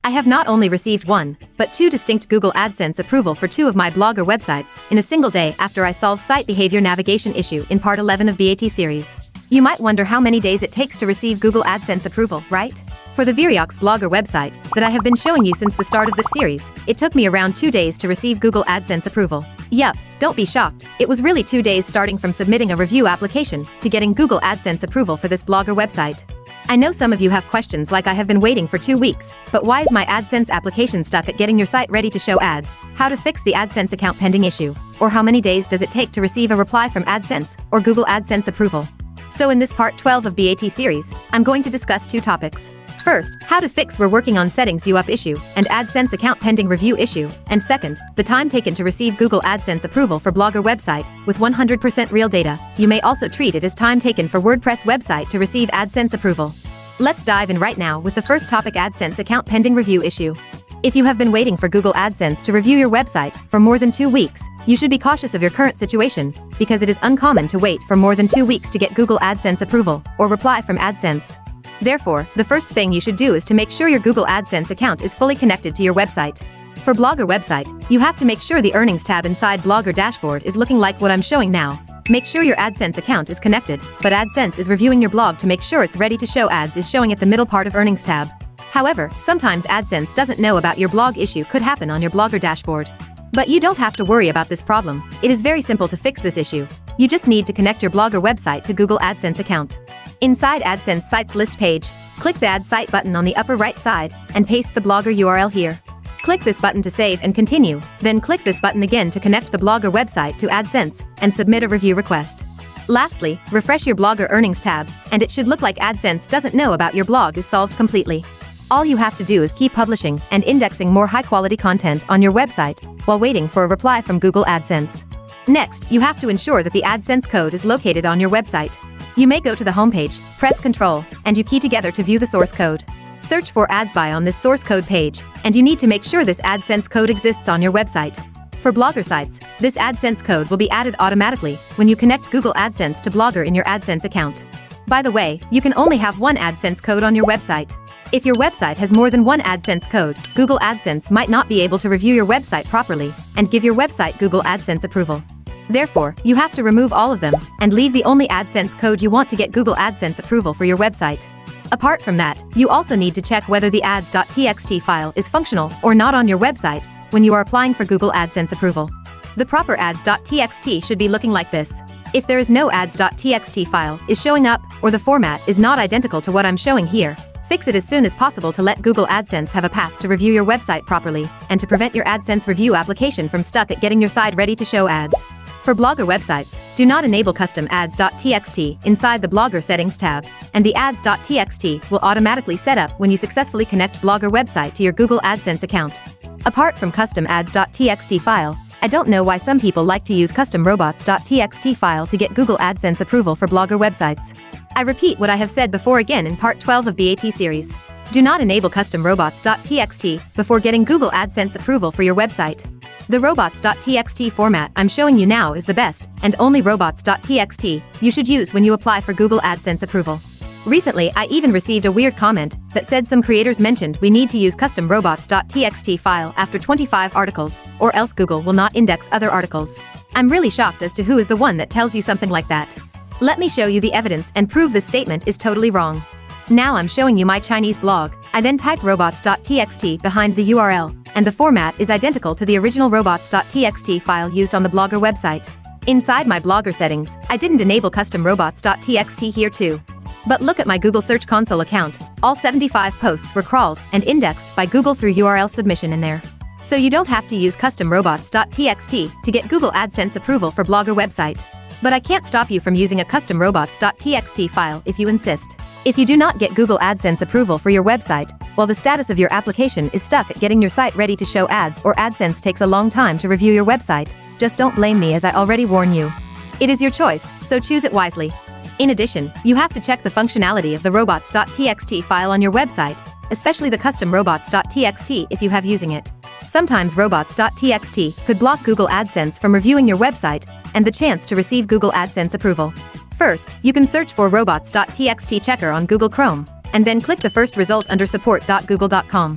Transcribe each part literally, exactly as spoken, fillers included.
I have not only received one, but two distinct Google AdSense approval for two of my Blogger websites in a single day after I solved site behavior navigation issue in part eleven of B A T series. You might wonder how many days it takes to receive Google AdSense approval, right? For the Jaxx Blogger website that I have been showing you since the start of this series, it took me around two days to receive Google AdSense approval. Yup, don't be shocked, it was really two days starting from submitting a review application to getting Google AdSense approval for this Blogger website. I know some of you have questions like I have been waiting for two weeks, but why is my AdSense application stuck at getting your site ready to show ads? How to fix the AdSense account pending issue? Or how many days does it take to receive a reply from AdSense or Google AdSense approval? So in this part twelve of B A T series, I'm going to discuss two topics. First, how to fix we're working on settings you up issue and AdSense account pending review issue, and second, the time taken to receive Google AdSense approval for Blogger website with one hundred percent real data. You may also treat it as time taken for WordPress website to receive AdSense approval. Let's dive in right now with the first topic, AdSense account pending review issue. If you have been waiting for Google AdSense to review your website for more than two weeks, you should be cautious of your current situation, because it is uncommon to wait for more than two weeks to get Google AdSense approval or reply from AdSense. Therefore, the first thing you should do is to make sure your Google AdSense account is fully connected to your website. For Blogger website, you have to make sure the earnings tab inside Blogger dashboard is looking like what I'm showing now. Make sure your AdSense account is connected, but AdSense is reviewing your blog to make sure it's ready to show ads is showing at the middle part of earnings tab. However, sometimes AdSense doesn't know about your blog issue could happen on your Blogger dashboard. But you don't have to worry about this problem. It is very simple to fix this issue. You just need to connect your Blogger website to Google AdSense account. Inside AdSense Sites list page, click the Add Site button on the upper right side and paste the Blogger U R L here. Click this button to save and continue, then click this button again to connect the Blogger website to AdSense and submit a review request. Lastly, refresh your Blogger earnings tab, and it should look like AdSense doesn't know about your blog is solved completely. All you have to do is keep publishing and indexing more high-quality content on your website while waiting for a reply from Google AdSense. Next, you have to ensure that the AdSense code is located on your website. You may go to the homepage, press Control, and you key together to view the source code. Search for Ads By on this source code page, and you need to make sure this AdSense code exists on your website. For Blogger sites, this AdSense code will be added automatically when you connect Google AdSense to Blogger in your AdSense account. By the way, you can only have one AdSense code on your website. If your website has more than one AdSense code, Google AdSense might not be able to review your website properly and give your website Google AdSense approval. Therefore, you have to remove all of them and leave the only AdSense code you want to get Google AdSense approval for your website. Apart from that, you also need to check whether the ads dot T X T file is functional or not on your website when you are applying for Google AdSense approval. The proper ads dot T X T should be looking like this. If there is no ads dot T X T file is showing up, or the format is not identical to what I'm showing here, fix it as soon as possible to let Google AdSense have a path to review your website properly and to prevent your AdSense review application from stuck at getting your site ready to show ads. For Blogger websites, do not enable custom ads dot T X T inside the Blogger settings tab, and the ads dot T X T will automatically set up when you successfully connect Blogger website to your Google AdSense account. Apart from custom ads dot T X T file, I don't know why some people like to use custom robots dot T X T file to get Google AdSense approval for Blogger websites. I repeat what I have said before again in part twelve of B A T series. Do not enable custom robots dot T X T before getting Google AdSense approval for your website. The robots dot T X T format I'm showing you now is the best and only robots dot T X T you should use when you apply for Google AdSense approval. Recently, I even received a weird comment that said some creators mentioned we need to use custom robots dot T X T file after twenty-five articles, or else Google will not index other articles. I'm really shocked as to who is the one that tells you something like that. Let me show you the evidence and prove this statement is totally wrong. Now I'm showing you my Chinese blog. I then type robots dot T X T behind the U R L, and the format is identical to the original robots dot T X T file used on the Blogger website. Inside my Blogger settings, I didn't enable custom robots dot T X T here too. But look at my Google Search Console account, all seventy-five posts were crawled and indexed by Google through U R L submission in there. So you don't have to use custom robots dot T X T to get Google AdSense approval for Blogger website. But I can't stop you from using a custom robots dot T X T file if you insist. If you do not get Google AdSense approval for your website, while the status of your application is stuck at getting your site ready to show ads or AdSense takes a long time to review your website, just don't blame me as I already warn you. It is your choice, so choose it wisely. In addition, you have to check the functionality of the robots dot T X T file on your website, especially the custom robots dot T X T if you have using it. Sometimes robots dot T X T could block Google AdSense from reviewing your website and the chance to receive Google AdSense approval. First, you can search for robots dot T X T checker on Google Chrome, and then click the first result under support dot google dot com.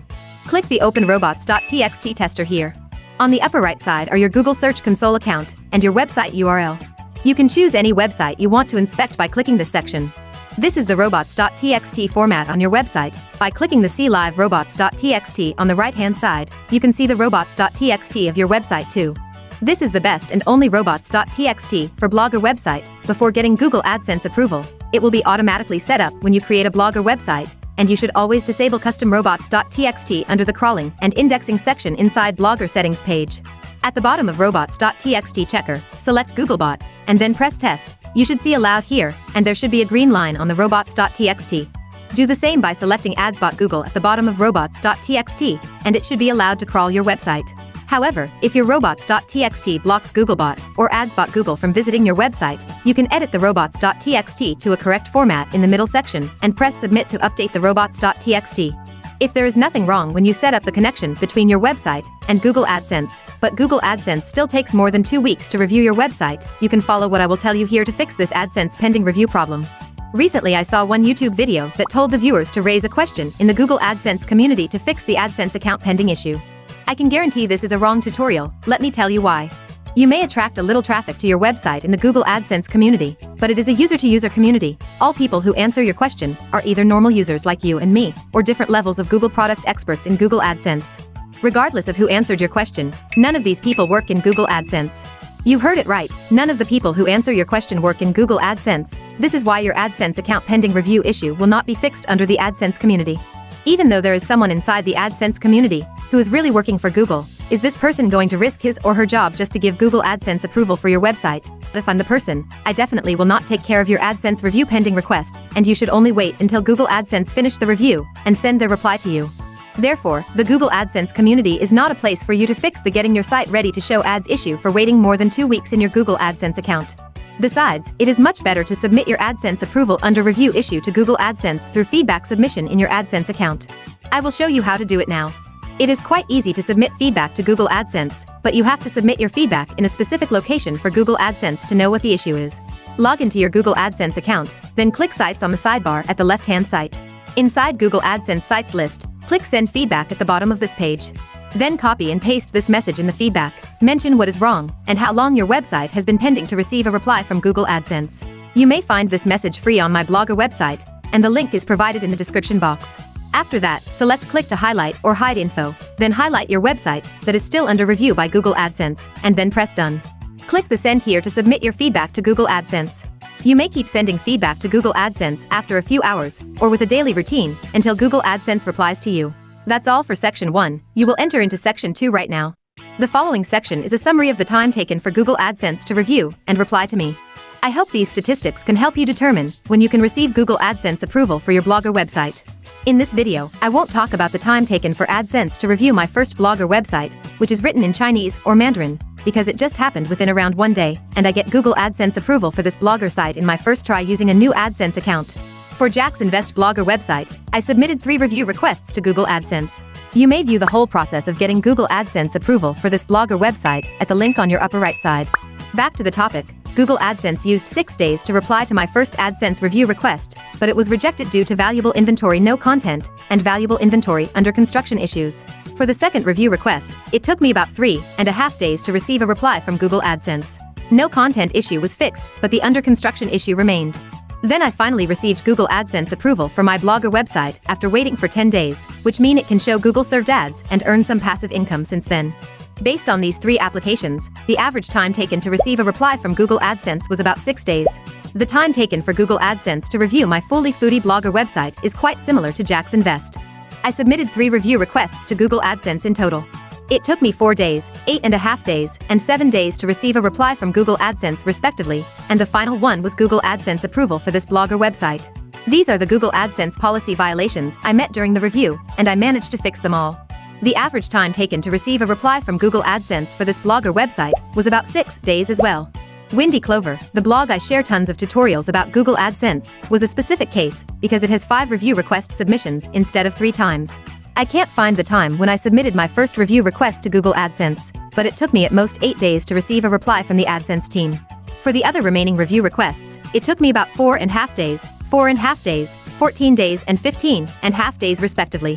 Click the Open robots dot t x t tester here. On the upper right side are your Google Search Console account and your website U R L. You can choose any website you want to inspect by clicking this section. This is the robots dot t x t format on your website. By clicking the See Live robots dot t x t on the right-hand side, you can see the robots dot t x t of your website too. This is the best and only robots dot t x t for Blogger website. Before getting Google AdSense approval, it will be automatically set up when you create a Blogger website, and you should always disable custom robots dot t x t under the crawling and indexing section inside Blogger settings page. At the bottom of robots dot t x t checker, select Googlebot, and then press Test. You should see Allowed here, and there should be a green line on the robots dot t x t. Do the same by selecting ads.txt at the bottom of robots dot t x t, and it should be allowed to crawl your website. However, if your robots dot t x t blocks Googlebot or ads.txt from visiting your website, you can edit the robots dot t x t to a correct format in the middle section and press Submit to update the robots dot t x t. If there is nothing wrong when you set up the connection between your website and Google AdSense, but Google AdSense still takes more than two weeks to review your website, you can follow what I will tell you here to fix this AdSense pending review problem. Recently I saw one YouTube video that told the viewers to raise a question in the Google AdSense community to fix the AdSense account pending issue. I can guarantee this is a wrong tutorial, let me tell you why. You may attract a little traffic to your website in the Google AdSense community, but it is a user-to-user community. All people who answer your question are either normal users like you and me, or different levels of Google product experts in Google AdSense. Regardless of who answered your question, none of these people work in Google AdSense. You heard it right, none of the people who answer your question work in Google AdSense. This is why your AdSense account pending review issue will not be fixed under the AdSense community. Even though there is someone inside the AdSense community who is really working for Google, is this person going to risk his or her job just to give Google AdSense approval for your website? If I'm the person, I definitely will not take care of your AdSense review pending request, and you should only wait until Google AdSense finish the review and send their reply to you. Therefore, the Google AdSense community is not a place for you to fix the getting your site ready to show ads issue for waiting more than two weeks in your Google AdSense account. Besides, it is much better to submit your AdSense approval under review issue to Google AdSense through feedback submission in your AdSense account. I will show you how to do it now. It is quite easy to submit feedback to Google AdSense, but you have to submit your feedback in a specific location for Google AdSense to know what the issue is. Log into your Google AdSense account, then click Sites on the sidebar at the left-hand side. Inside Google AdSense Sites list, click Send Feedback at the bottom of this page. Then copy and paste this message in the feedback, mention what is wrong, and how long your website has been pending to receive a reply from Google AdSense. You may find this message free on my Blogger website, and the link is provided in the description box. After that, select Click to highlight or hide info, then highlight your website that is still under review by Google AdSense, and then press Done. Click the Send here to submit your feedback to Google AdSense. You may keep sending feedback to Google AdSense after a few hours, or with a daily routine, until Google AdSense replies to you. That's all for section one. You will enter into section two right now. The following section is a summary of the time taken for Google AdSense to review and reply to me. I hope these statistics can help you determine when you can receive Google AdSense approval for your Blogger website. In this video, I won't talk about the time taken for AdSense to review my first Blogger website, which is written in Chinese or Mandarin, because it just happened within around one day, and I get Google AdSense approval for this Blogger site in my first try using a new AdSense account. For Jaxx Invest Blogger website, I submitted three review requests to Google AdSense. You may view the whole process of getting Google AdSense approval for this Blogger website at the link on your upper right side. Back to the topic. Google AdSense used six days to reply to my first AdSense review request, but it was rejected due to valuable inventory no content and valuable inventory under construction issues. For the second review request, it took me about three and a half days to receive a reply from Google AdSense. No content issue was fixed, but the under construction issue remained. Then I finally received Google AdSense approval for my Blogger website after waiting for ten days, which mean it can show Google served ads and earn some passive income since then. Based on these three applications, the average time taken to receive a reply from Google AdSense was about six days. The time taken for Google AdSense to review my fully foodie Blogger website is quite similar to Jaxx Invest. I submitted three review requests to Google AdSense in total. It took me four days, eight and a half days, and seven days to receive a reply from Google AdSense respectively, and the final one was Google AdSense approval for this Blogger website. These are the Google AdSense policy violations I met during the review, and I managed to fix them all. The average time taken to receive a reply from Google AdSense for this Blogger website was about six days as well. Windy Clover, the blog I share tons of tutorials about Google AdSense, was a specific case because it has five review request submissions instead of three times. I can't find the time when I submitted my first review request to Google AdSense, but it took me at most eight days to receive a reply from the AdSense team. For the other remaining review requests, it took me about four and a half days, four and a half days, fourteen days and fifteen and a half days respectively.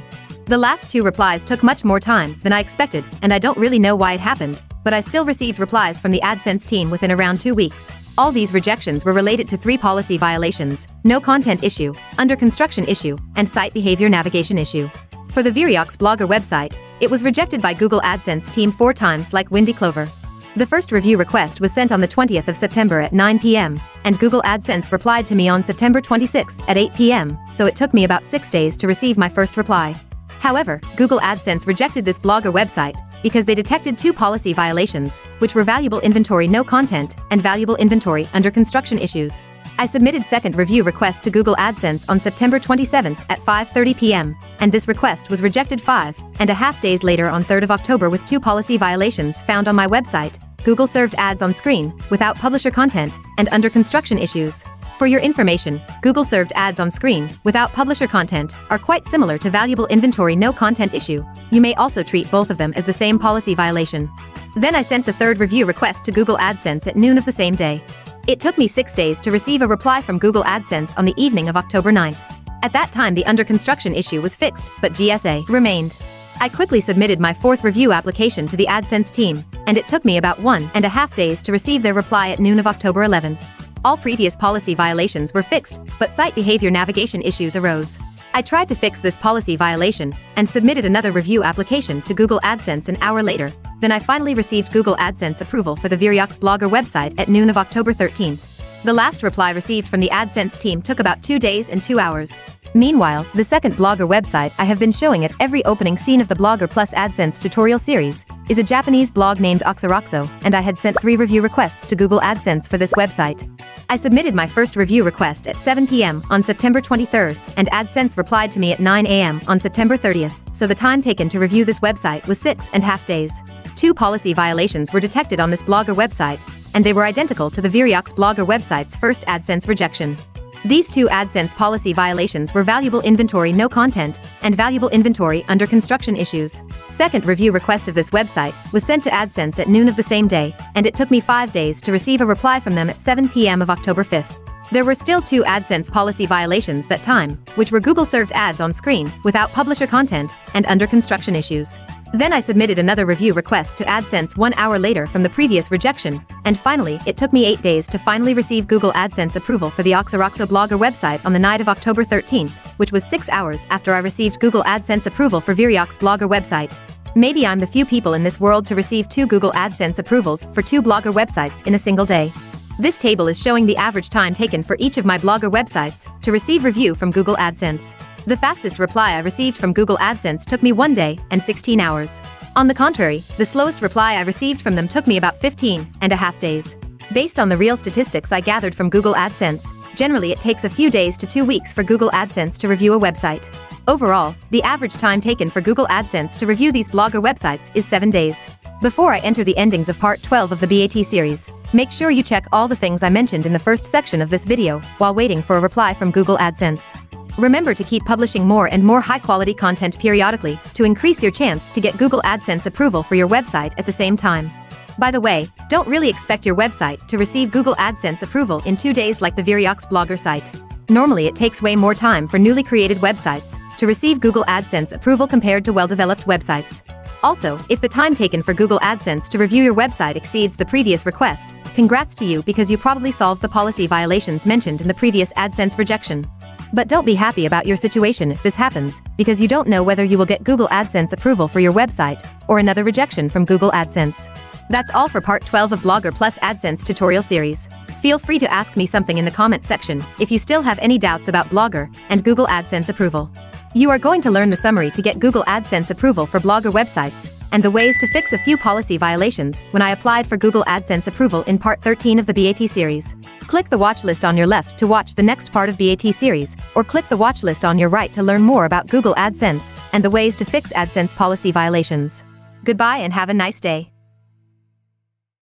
The last two replies took much more time than I expected, and I don't really know why it happened, but I still received replies from the AdSense team within around two weeks. All these rejections were related to three policy violations: no content issue, under construction issue, and site behavior navigation issue. For the Jaxx Blogger website, it was rejected by Google AdSense team four times like Windy Clover. The first review request was sent on the twentieth of September at nine p m, and Google AdSense replied to me on September twenty-sixth at eight p m, so it took me about six days to receive my first reply. However, Google AdSense rejected this Blogger website because they detected two policy violations, which were valuable inventory no content and valuable inventory under construction issues. I submitted second review request to Google AdSense on September twenty-seventh at five thirty p m, and this request was rejected five and a half days later on third of October with two policy violations found on my website: Google served ads on screen without publisher content and under construction issues. For your information, Google served ads on screen without publisher content are quite similar to valuable inventory no content issue. You may also treat both of them as the same policy violation. Then I sent the third review request to Google AdSense at noon of the same day. It took me six days to receive a reply from Google AdSense on the evening of October ninth. At that time the under construction issue was fixed, but G S A remained. I quickly submitted my fourth review application to the AdSense team, and it took me about one and a half days to receive their reply at noon of October eleventh. All previous policy violations were fixed, but site behavior navigation issues arose. I tried to fix this policy violation and submitted another review application to Google AdSense an hour later. Then I finally received Google AdSense approval for the Jaxx Blogger website at noon of October thirteenth. The last reply received from the AdSense team took about two days and two hours. Meanwhile, the second Blogger website I have been showing at every opening scene of the Blogger Plus AdSense tutorial series is a Japanese blog named Oxoroxo, and I had sent three review requests to Google AdSense for this website. I submitted my first review request at seven p m on September twenty-third, and AdSense replied to me at nine a m on September thirtieth, so the time taken to review this website was six and a half days. Two policy violations were detected on this Blogger website, and they were identical to the Jaxx Blogger website's first AdSense rejection. These two AdSense policy violations were valuable inventory no content and valuable inventory under construction issues. Second review request of this website was sent to AdSense at noon of the same day, and it took me five days to receive a reply from them at seven p m of October fifth. There were still two AdSense policy violations that time, which were Google served ads on screen without publisher content and under construction issues. Then I submitted another review request to AdSense one hour later from the previous rejection, and finally it took me eight days to finally receive Google AdSense approval for the Oxoroxo Blogger website on the night of October thirteenth, which was six hours after I received Google AdSense approval for Jaxx Blogger website. Maybe I'm the few people in this world to receive two Google AdSense approvals for two Blogger websites in a single day. This table is showing the average time taken for each of my Blogger websites to receive review from Google AdSense. The fastest reply I received from Google AdSense took me one day and sixteen hours. On the contrary, the slowest reply I received from them took me about fifteen and a half days. Based on the real statistics I gathered from Google AdSense, generally it takes a few days to two weeks for Google AdSense to review a website. Overall, the average time taken for Google AdSense to review these Blogger websites is seven days. Before I enter the endings of part twelve of the B A T series, make sure you check all the things I mentioned in the first section of this video while waiting for a reply from Google AdSense. Remember to keep publishing more and more high-quality content periodically to increase your chance to get Google AdSense approval for your website at the same time. By the way, don't really expect your website to receive Google AdSense approval in two days like the Jaxx Blogger site. Normally it takes way more time for newly created websites to receive Google AdSense approval compared to well-developed websites. Also, if the time taken for Google AdSense to review your website exceeds the previous request, congrats to you because you probably solved the policy violations mentioned in the previous AdSense rejection. But don't be happy about your situation if this happens, because you don't know whether you will get Google AdSense approval for your website or another rejection from Google AdSense. That's all for part twelve of Blogger Plus AdSense tutorial series. Feel free to ask me something in the comments section if you still have any doubts about Blogger and Google AdSense approval. You are going to learn the summary to get Google AdSense approval for Blogger websites and the ways to fix a few policy violations when I applied for Google AdSense approval in part thirteen of the B A T series. Click the watch list on your left to watch the next part of B A T series, or click the watch list on your right to learn more about Google AdSense and the ways to fix AdSense policy violations. Goodbye and have a nice day.